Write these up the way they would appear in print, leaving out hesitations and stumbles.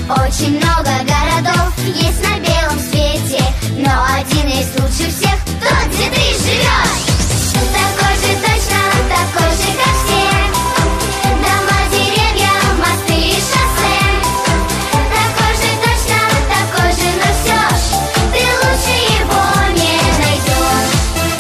Очень много городов есть на белом свете, но один есть лучше всех, тот, где ты живешь. Такой же точно, такой же, как все. Дома, деревья, мосты и шоссе. Такой же точно, такой же, но все ж ты лучше его не найдешь.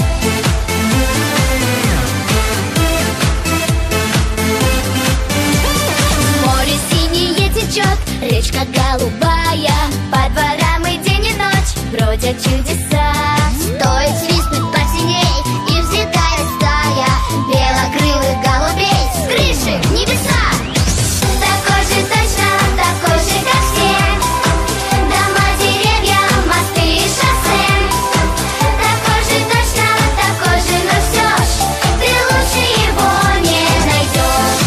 Море синее течет, речка голубая, по дворам и день и ночь бродят чудеса. Стоит свистнуть посиней, и взлетает стая белокрылых голубей с крыши в небеса. Такой же точно, такой же, как все. Дома, деревья, мосты и шоссе. Такой же точно, такой же, но все ж ты лучше его не найдешь.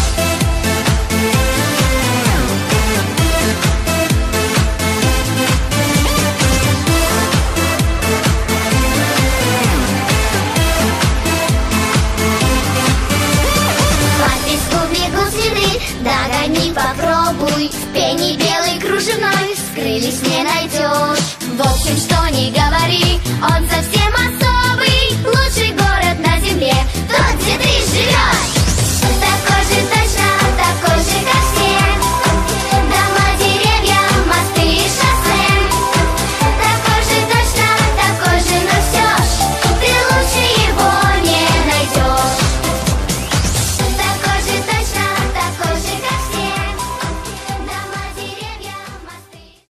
По песку бегут следы, догони, попробуй. В пене белый кружевной скрылись не найдешь. В общем, что ни говори, он совсем